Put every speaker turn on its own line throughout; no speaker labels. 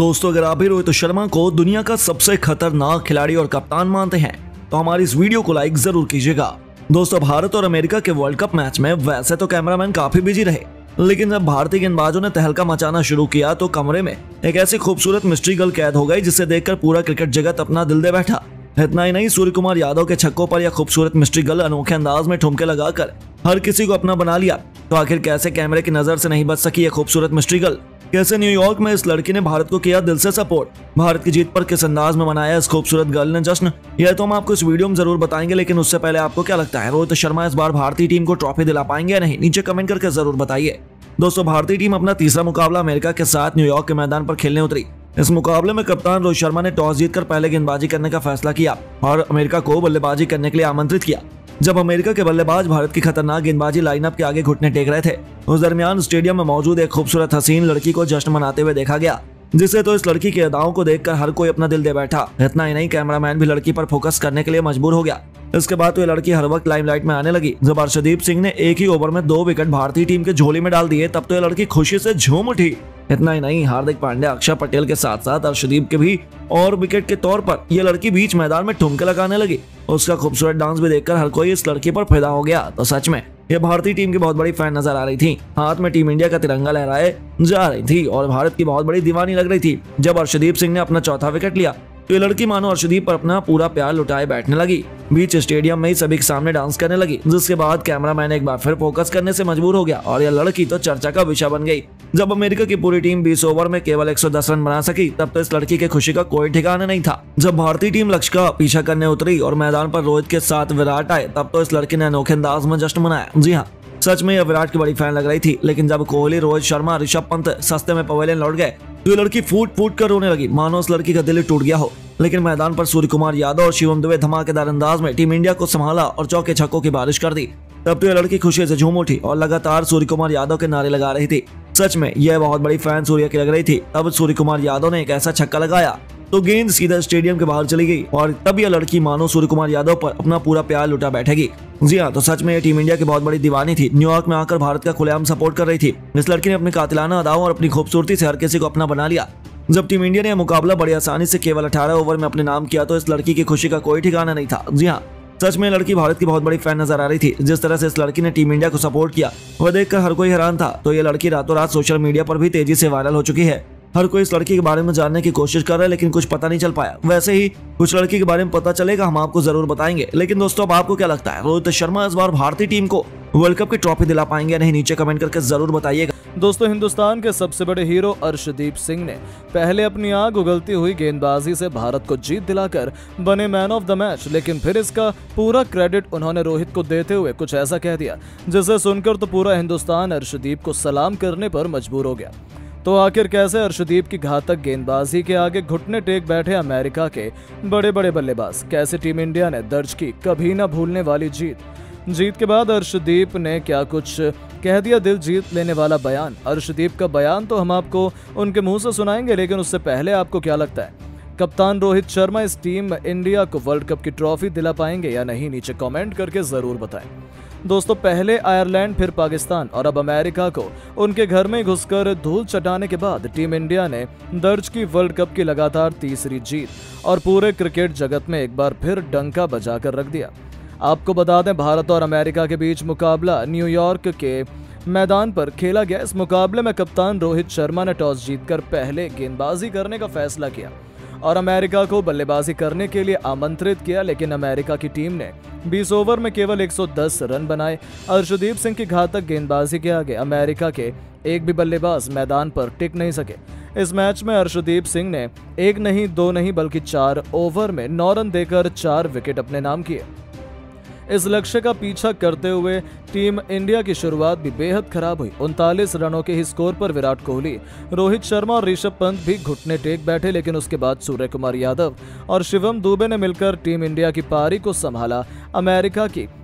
दोस्तों, अगर आप भी रोहित शर्मा को दुनिया का सबसे खतरनाक खिलाड़ी और कप्तान मानते हैं तो हमारी इस वीडियो को लाइक जरूर कीजिएगा। दोस्तों, भारत और अमेरिका के वर्ल्ड कप मैच में वैसे तो कैमरामैन काफी बिजी रहे, लेकिन जब भारतीय गेंदबाजों ने तहलका मचाना शुरू किया तो कमरे में एक ऐसी खूबसूरत मिस्ट्री गर्ल कैद हो गई जिसे देखकर पूरा क्रिकेट जगत अपना दिल दे बैठा। इतना ही नहीं, सूर्य कुमार यादव के छक्कों पर यह खूबसूरत मिस्ट्री गर्ल अनोखे अंदाज में ठुमके लगाकर हर किसी को अपना बना लिया। तो आखिर कैसे कैमरे की नजर से नहीं बच सकी यह खूबसूरत मिस्ट्री गर्ल? कैसे न्यूयॉर्क में इस लड़की ने भारत को किया दिल से सपोर्ट? भारत की जीत पर किस अंदाज में मनाया इस खूबसूरत गर्ल ने जश्न? यह तो हम आपको इस वीडियो में जरूर बताएंगे, लेकिन उससे पहले आपको क्या लगता है, रोहित शर्मा इस बार भारतीय टीम को ट्रॉफी दिला पाएंगे या नहीं? नीचे कमेंट करके जरूर बताइए। दोस्तों, भारतीय टीम अपना तीसरा मुकाबला अमेरिका के साथ न्यूयॉर्क के मैदान पर खेलने उतरी। इस मुकाबले में कप्तान रोहित शर्मा ने टॉस जीतकर पहले गेंदबाजी करने का फैसला किया और अमेरिका को बल्लेबाजी करने के लिए आमंत्रित किया। जब अमेरिका के बल्लेबाज भारत की खतरनाक गेंदबाजी लाइनअप के आगे घुटने टेक रहे थे, उस दरमियान स्टेडियम में मौजूद एक खूबसूरत हसीन लड़की को जश्न मनाते हुए देखा गया, जिसे तो इस लड़की की अदाओं को देखकर हर कोई अपना दिल दे बैठा। इतना ही नहीं, कैमरामैन भी लड़की पर फोकस करने के लिए मजबूर हो गया। इसके बाद तो ये लड़की हर वक्त लाइमलाइट में आने लगी। जब अर्शदीप सिंह ने एक ही ओवर में 2 विकेट भारतीय टीम के झोली में डाल दिए, तब तो ये लड़की खुशी से झूम उठी। इतना ही नहीं, हार्दिक पांड्या, अक्षर पटेल के साथ साथ अर्शदीप के भी और विकेट के तौर पर यह लड़की बीच मैदान में ठुमके लगाने लगी। उसका खूबसूरत डांस भी देखकर हर कोई इस लड़की पर फिदा हो गया। तो सच में यह भारतीय टीम की बहुत बड़ी फैन नजर आ रही थी। हाथ में टीम इंडिया का तिरंगा लहराए जा रही थी और भारत की बहुत बड़ी दीवानी लग रही थी। जब अर्शदीप सिंह ने अपना चौथा विकेट लिया तो ये लड़की मानो अर्शदीप पर अपना पूरा प्यार लुटाए बैठने लगी। बीच स्टेडियम में ही सभी के सामने डांस करने लगी, जिसके बाद कैमरामैन एक बार फिर फोकस करने से मजबूर हो गया और यह लड़की तो चर्चा का विषय बन गई। जब अमेरिका की पूरी टीम 20 ओवर में केवल 110 रन बना सकी, तब तो इस लड़की के खुशी का कोई ठिकाना नहीं था। जब भारतीय टीम लक्ष्य का पीछा करने उतरी और मैदान पर रोहित के साथ विराट आए, तब तो इस लड़की ने अनोखे अंदाज में जश्न मनाया। जी हाँ, सच में यह विराट की बड़ी फैन लग रही थी। लेकिन जब कोहली, रोहित शर्मा, ऋषभ पंत सस्ते में पवेलियन लौट गए तो ये लड़की फूट फूट कर रोने लगी, मानो उस लड़की का दिल ही टूट गया हो। लेकिन मैदान पर सूर्य कुमार यादव और शिवम दुबे धमाकेदार अंदाज में टीम इंडिया को संभाला और चौके छक्कों की बारिश कर दी। तब तो ये लड़की खुशी से झूम उठी और लगातार सूर्य कुमार यादव के नारे लगा रही थी। सच में यह बहुत बड़ी फैन सूर्य की लग रही थी। तब सूर्य कुमार यादव ने एक ऐसा छक्का लगाया तो गेंद सीधा स्टेडियम के बाहर चली गई और तब यह लड़की मानो सूर्य कुमार यादव पर अपना पूरा प्यार लुटा बैठेगी। जी हाँ, तो सच में ये टीम इंडिया की बहुत बड़ी दीवानी थी। न्यूयॉर्क में आकर भारत का खुलेआम सपोर्ट कर रही थी। इस लड़की ने अपनी कातिलाना अदाओं और अपनी खूबसूरती से हर किसी को अपना बना लिया। जब टीम इंडिया ने यह मुकाबला बड़ी आसानी से केवल 18 ओवर में अपने नाम किया तो इस लड़की की खुशी का कोई ठिकाना नहीं था। जी हाँ, सच में लड़की भारत की बहुत बड़ी फैन नजर आ रही थी। जिस तरह से इस लड़की ने टीम इंडिया को सपोर्ट किया वह देखकर हर कोई हैरान था। तो ये लड़की रातों रात सोशल मीडिया पर भी तेजी से वायरल हो चुकी है। हर कोई इस लड़की के बारे में जानने की कोशिश कर रहा है, लेकिन कुछ पता नहीं चल पाया। वैसे ही कुछ लड़की के बारे में पता चलेगा, हम आपको जरूर बताएंगे। लेकिन दोस्तों, अब आपको क्या लगता है, रोहित शर्मा इस बार भारतीय टीम को वर्ल्ड कप की ट्रॉफी दिला पाएंगे या नहीं? नीचे कमेंट करके जरूर बताइएगा।
दोस्तों, हिंदुस्तान के सबसे बड़े हीरो अर्शदीप सिंह ने पहले अपनी आग उगलती हुई गेंदबाजी से भारत को जीत दिलाकर बने मैन ऑफ द मैच, लेकिन फिर इसका पूरा क्रेडिट उन्होंने रोहित को देते हुए कुछ ऐसा कह दिया जिसे सुनकर तो पूरा हिंदुस्तान अर्शदीप को सलाम करने पर मजबूर हो गया। तो आखिर कैसे अर्शदीप की घातक गेंदबाजी के आगे घुटने टेक बैठे अमेरिका के बड़े बड़े बल्लेबाज? कैसे टीम इंडिया ने दर्ज की कभी न भूलने वाली जीत के बाद अर्शदीप ने क्या कुछ कह दिया दिल जीत लेने वाला बयान? अर्शदीप का बयान तो हम आपको उनके मुंह से सुनाएंगे, लेकिन उससे पहले आपको क्या लगता है, कप्तान रोहित शर्मा इस टीम इंडिया को वर्ल्ड कप की ट्रॉफी दिला पाएंगे या नहीं? नीचे कमेंट करके जरूर बताएं। दोस्तों, पहले आयरलैंड, फिर पाकिस्तान और अब अमेरिका को उनके घर में घुसकर धूल चटाने के बाद टीम इंडिया ने दर्ज की वर्ल्ड कप की लगातार तीसरी जीत और पूरे क्रिकेट जगत में एक बार फिर डंका बजाकर रख दिया। आपको बता दें, भारत और अमेरिका के बीच मुकाबला न्यूयॉर्क के मैदान पर खेला गया। इस मुकाबले में कप्तान रोहित शर्मा ने टॉस जीतकर पहले गेंदबाजी करने का फैसला किया और अमेरिका को बल्लेबाजी करने के लिए आमंत्रित किया, लेकिन अमेरिका की टीम ने 20 ओवर में केवल 110 रन बनाए। अर्शदीप सिंह की घातक गेंदबाजी के आगे अमेरिका के एक भी बल्लेबाज मैदान पर टिक नहीं सके। इस मैच में अर्शदीप सिंह ने 1 नहीं 2 नहीं बल्कि 4 ओवर में 9 रन देकर 4 विकेट अपने नाम किए। इस लक्ष्य का पीछा करते हुए टीम इंडिया की शुरुआत भी बेहद खराब हुई। 39 रनों के ही स्कोर पर विराट कोहली, रोहित शर्मा और ऋषभ पंत भी घुटने टेक बैठे, लेकिन उसके बाद सूर्य कुमार यादव और शिवम दुबे ने मिलकर टीम इंडिया की पारी को संभाला। अमेरिका की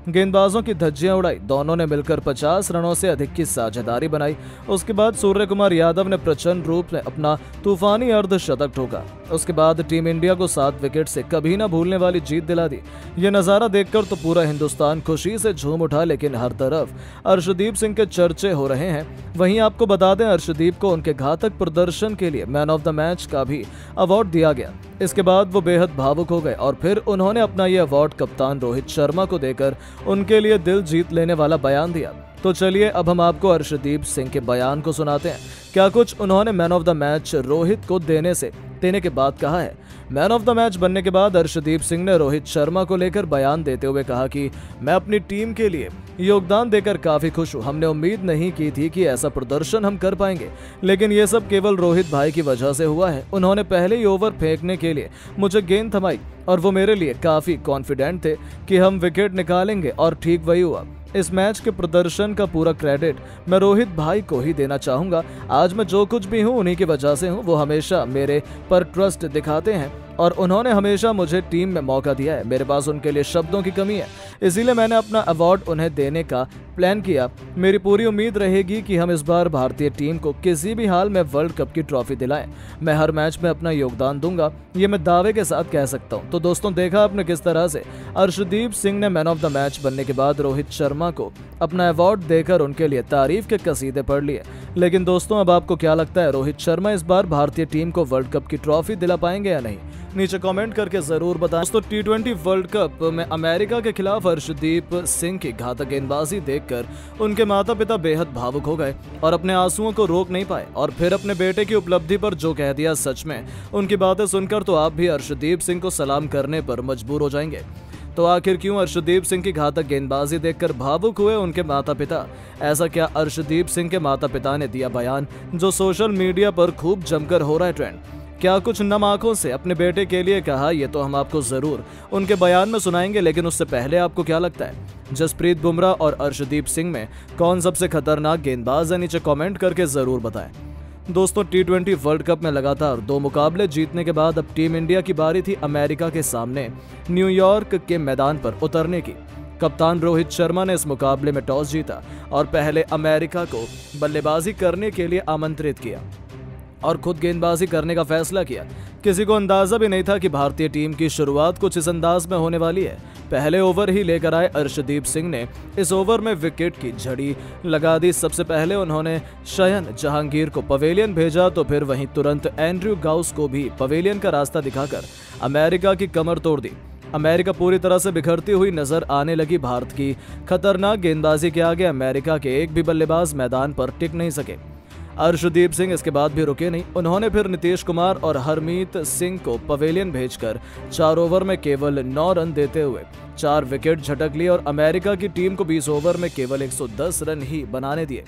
गेंदबाजों की धज्जियां उड़ाई। दोनों ने मिलकर 50 रनों से अधिक की साझेदारी बनाई। उसके बाद सूर्य कुमार यादव ने प्रचंड रूप में अपना तूफानी अर्धशतक ठोका। उसके बाद टीम इंडिया को 7 विकेट से कभी ना भूलने वाली जीत दिला दी। ये नजारा देखकर तो पूरा हिंदुस्तान खुशी से झूम उठा, लेकिन हर तरफ अर्शदीप सिंह के चर्चे हो रहे हैं। वहीं आपको बता दें, अर्शदीप को उनके घातक प्रदर्शन के लिए मैन ऑफ द मैच का भी अवार्ड दिया गया। इसके बाद वो बेहद भावुक हो गए और फिर उन्होंने अपना ये अवार्ड कप्तान रोहित शर्मा को देकर उनके लिए दिल जीत लेने वाला बयान दिया। तो चलिए अब हम आपको अर्शदीप सिंह के बयान को सुनाते हैं। क्या कुछ उन्होंने man of the match Rohit को देने के बाद कहा है। मैन ऑफ द मैच बनने के बाद अर्शदीप सिंह ने रोहित शर्मा को लेकर बयान देते हुए कहा कि मैं अपनी टीम के लिए योगदान देकर काफी खुश हूं। हमने उम्मीद नहीं की थी कि ऐसा प्रदर्शन हम कर पाएंगे, लेकिन ये सब केवल रोहित भाई की वजह से हुआ है। उन्होंने पहले ही ओवर फेंकने के लिए मुझे गेंद थमाई और वो मेरे लिए काफी कॉन्फिडेंट थे कि हम विकेट निकालेंगे, और ठीक वही हुआ। इस मैच के प्रदर्शन का पूरा क्रेडिट मैं रोहित भाई को ही देना चाहूंगा। आज मैं जो कुछ भी हूं उन्हीं की वजह से हूं। वो हमेशा मेरे पर ट्रस्ट दिखाते हैं और उन्होंने हमेशा मुझे टीम में मौका दिया है। मेरे पास उनके लिए शब्दों की कमी है, इसीलिए मैंने अपना अवार्ड उन्हें देने का प्लान किया। मेरी पूरी उम्मीद रहेगी कि हम इस बार भारतीय टीम को किसी भी हाल में वर्ल्ड कप की ट्रॉफी दिलाएं। मैं हर मैच में अपना योगदान दूंगा, ये मैं दावे के साथ कह सकता हूं। तो दोस्तों, देखा आपने किस तरह से अर्शदीप सिंह ने मैन ऑफ द मैच बनने के बाद रोहित शर्मा को अपना अवार्ड देकर उनके लिए तारीफ के कसीदे पढ़ लिए। लेकिन दोस्तों, अब आपको क्या लगता है, रोहित शर्मा इस बार भारतीय टीम को वर्ल्ड कप की ट्रॉफी दिला पाएंगे या नहीं? नीचे कमेंट करके जरूर बताएं। दोस्तों, T20 वर्ल्ड कप में अमेरिका के खिलाफ अर्शदीप सिंह की घातक गेंदबाजी देखकर उनके माता पिता बेहद भावुक हो गए और अपने आंसुओं को रोक नहीं पाए, और फिर अपने बेटे की उपलब्धि पर जो कह दिया, सच में उनकी बातें सुनकर तो आप भी अर्शदीप सिंह को सलाम करने पर मजबूर हो जाएंगे। तो आखिर क्यों अर्शदीप सिंह की घातक गेंदबाजी देखकर भावुक हुए उनके माता पिता? ऐसा क्या अर्शदीप सिंह के माता पिता ने दिया बयान जो सोशल मीडिया पर खूब जमकर हो रहा है ट्रेंड? क्या कुछ नम आंखों से अपने बेटे के लिए कहा? ये तो हम आपको जरूर उनके बयान में सुनाएंगे, लेकिन उससे पहले आपको क्या लगता है, जसप्रीत बुमराह और अर्शदीप सिंह में कौन सबसे खतरनाक गेंदबाज है? नीचे कमेंट करके जरूर बताएं। दोस्तों, T20 वर्ल्ड कप में लगातार 2 मुकाबले जीतने के बाद अब टीम इंडिया की बारी थी अमेरिका के सामने न्यूयॉर्क के मैदान पर उतरने की। कप्तान रोहित शर्मा ने इस मुकाबले में टॉस जीता और पहले अमेरिका को बल्लेबाजी करने के लिए आमंत्रित किया और खुद गेंदबाजी करने का फैसला किया। किसी को अंदाजा भी नहीं था कि भारतीय टीम की शुरुआत कुछ इस अंदाज में होने वाली है। पहले ओवर ही लेकर आए अर्शदीप सिंह ने इस ओवर में विकेट की झड़ी लगा दी। सबसे पहले उन्होंने शयन जहांगीर को पवेलियन भेजा, तो फिर वहीं तुरंत एंड्रयू गाउस को भी पवेलियन का रास्ता दिखाकर अमेरिका की कमर तोड़ दी। अमेरिका पूरी तरह से बिखरती हुई नजर आने लगी। भारत की खतरनाक गेंदबाजी के आगे अमेरिका के एक भी बल्लेबाज मैदान पर टिक नहीं सके। अर्शदीप सिंह इसके बाद भी रुके नहीं। उन्होंने फिर नीतीश कुमार और हरमीत सिंह को पवेलियन भेजकर 4 ओवर में केवल 9 रन देते हुए 4 विकेट झटक लिए और अमेरिका की टीम को 20 ओवर में केवल 110 रन ही बनाने दिए।